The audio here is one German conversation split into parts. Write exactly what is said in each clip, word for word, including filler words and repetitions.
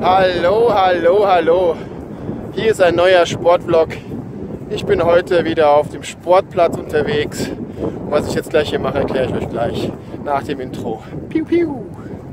Hallo, hallo, hallo. Hier ist ein neuer Sportvlog. Ich bin heute wieder auf dem Sportplatz unterwegs. Und was ich jetzt gleich hier mache, erkläre ich euch gleich nach dem Intro. Piu, piu.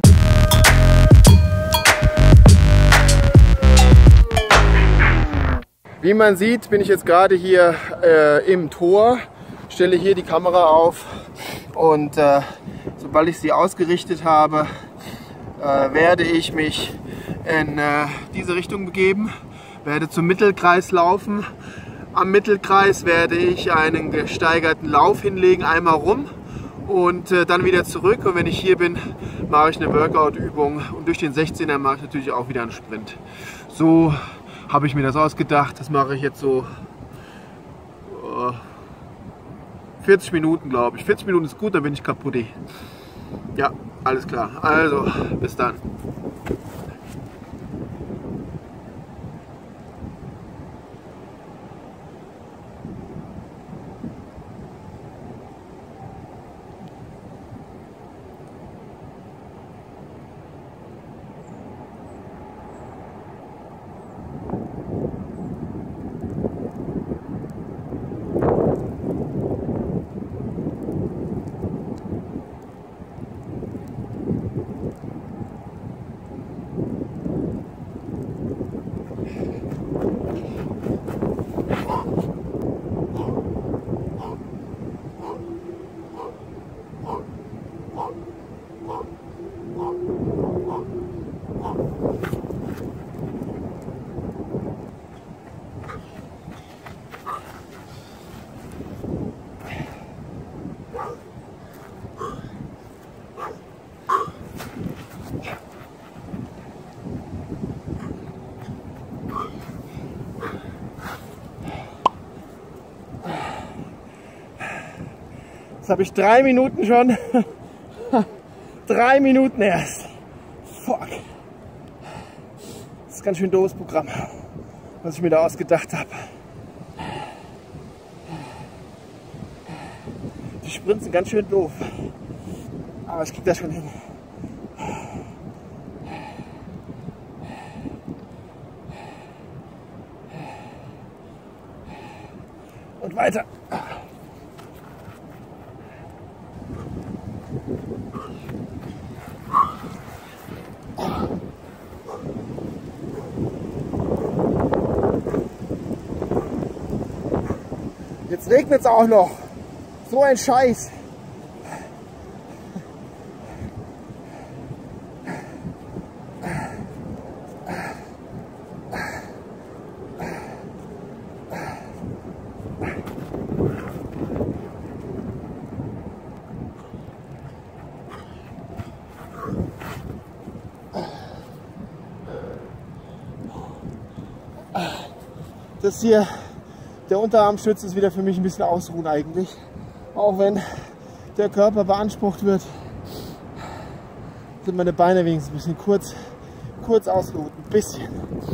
Wie man sieht, bin ich jetzt gerade hier äh, im Tor, stelle hier die Kamera auf und äh, sobald ich sie ausgerichtet habe, äh, werde ich mich in äh, diese Richtung begeben, werde zum Mittelkreis laufen. Am Mittelkreis werde ich einen gesteigerten Lauf hinlegen, einmal rum und äh, dann wieder zurück. Und wenn ich hier bin, mache ich eine Workout-Übung und durch den sechzehner mache ich natürlich auch wieder einen Sprint. So habe ich mir das ausgedacht. Das mache ich jetzt so uh, vierzig Minuten, glaube ich. vierzig Minuten ist gut, dann bin ich kaputt. Ja, alles klar. Also, bis dann. Jetzt habe ich drei Minuten schon. Drei Minuten erst. Fuck. Das ist ein ganz schön doofes Programm, was ich mir da ausgedacht habe. Die Sprints sind ganz schön doof. Aber ich krieg das schon hin. Und weiter. Jetzt regnet es auch noch. So ein Scheiß. Das hier, der Unterarmstütz, ist wieder für mich ein bisschen ausruhen eigentlich. Auch wenn der Körper beansprucht wird, sind meine Beine wenigstens ein bisschen kurz, kurz ausgeruht. Ein bisschen.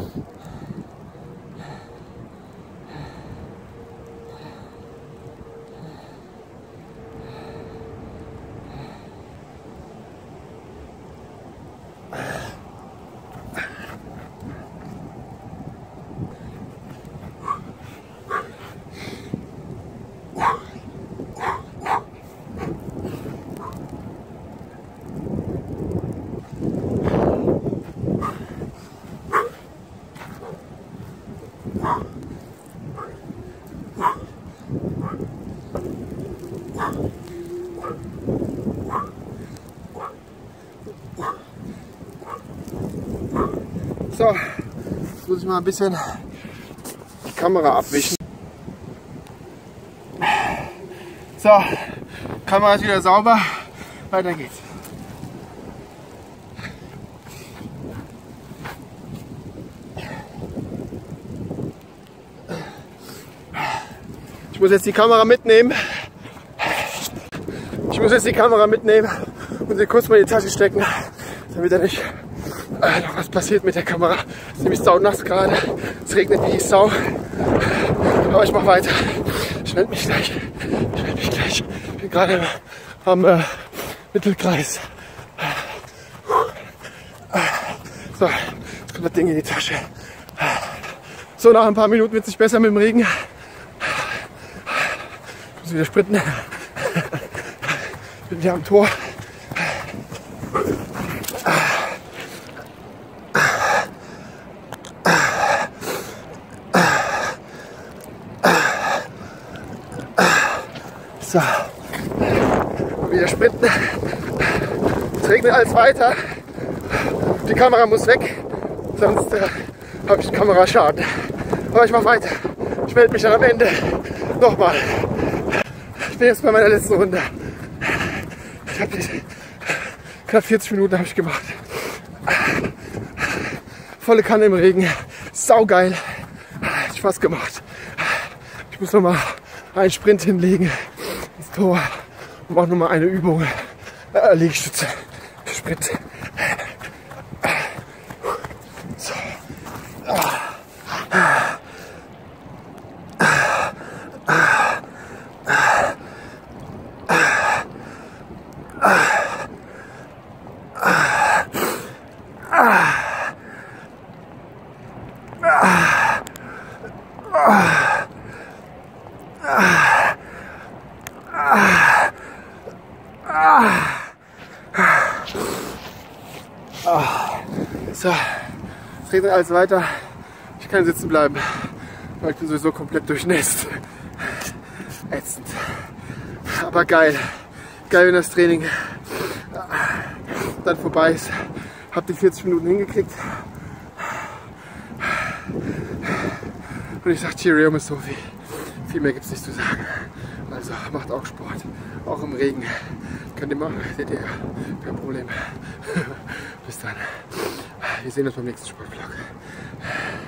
So, jetzt muss ich mal ein bisschen die Kamera abwischen. So, Kamera ist wieder sauber. Weiter geht's. Ich muss jetzt die Kamera mitnehmen. Ich muss jetzt die Kamera mitnehmen und sie kurz mal in die Tasche stecken, damit er nicht äh, noch was passiert mit der Kamera. Es ist nämlich saunass gerade. Es regnet wie die Sau. Aber ich mache weiter. Ich melde mich gleich. Ich melde mich gleich. Ich bin gerade am äh, Mittelkreis. So, jetzt kommt das Ding in die Tasche. So, nach ein paar Minuten wird es sich besser mit dem Regen. Ich muss wieder sprinten. Ich bin hier am Tor. So, wieder sprinten. Es regnet alles weiter. Die Kamera muss weg, sonst äh, habe ich einen Kameraschaden. Aber ich mache weiter. Ich melde mich dann am Ende nochmal. Ich bin jetzt bei meiner letzten Runde. Ich habe knapp vierzig Minuten habe ich gemacht. Volle Kanne im Regen. Saugeil. Hat Spaß gemacht. Ich muss nochmal einen Sprint hinlegen ins Tor und mache nochmal eine Übung. Äh, Liegestütze. Sprint. So. So, es regnet alles weiter. Ich kann sitzen bleiben, weil ich bin sowieso komplett durchnässt. Ätzend. Aber geil. Geil, wenn das Training dann vorbei ist. Hab die vierzig Minuten hingekriegt. Und ich sag Cheerio, Miss Sophie. Viel mehr gibt's nicht zu sagen. Also macht auch Sport. Auch im Regen. Könnt ihr machen, seht ihr, kein Problem. Bis dann. Wir sehen uns beim nächsten Sportvlog.